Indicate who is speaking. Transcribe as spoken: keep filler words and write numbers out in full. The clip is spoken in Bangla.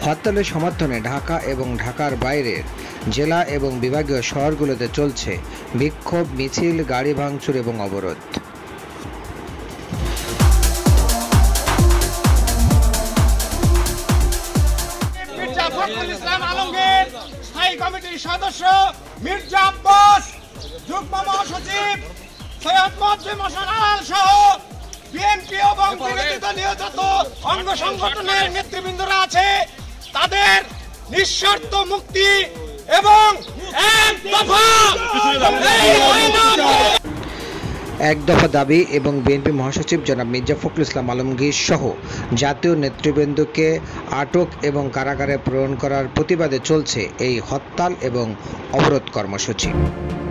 Speaker 1: হরতালের সমর্থনে ঢাকা এবং ঢাকার বাইরের জেলা এবং বিভাগীয় শহরগুলোতে চলছে বিক্ষোভ মিছিল, গাড়ি ভাঙচুর এবং অবরোধ।
Speaker 2: মির্জা ফখরুল ইসলাম আলমগীর, স্থায়ী কমিটির সদস্য মির্জা আব্বাস, যুগ্ম মহাসচিব সৈয়দ মহদ্দিন হোসেন আলাল সহ বিএনপি এবং বিরোধী দলীয় যত অঙ্গ সংগঠনের নেতৃবৃন্দরা আছে তাদের নিঃশর্ত মুক্তি এবং এক দফা
Speaker 1: এক দফা দাবি এবং বিএনপি মহাসচিব জনাব মির্জা ফখরুল ইসলাম আলমগীর সহ জাতীয় নেতৃবৃন্দকে আটক এবং কারাগারে প্রেরণ করার প্রতিবাদে চলছে এই হরতাল এবং অবরোধ কর্মসূচি।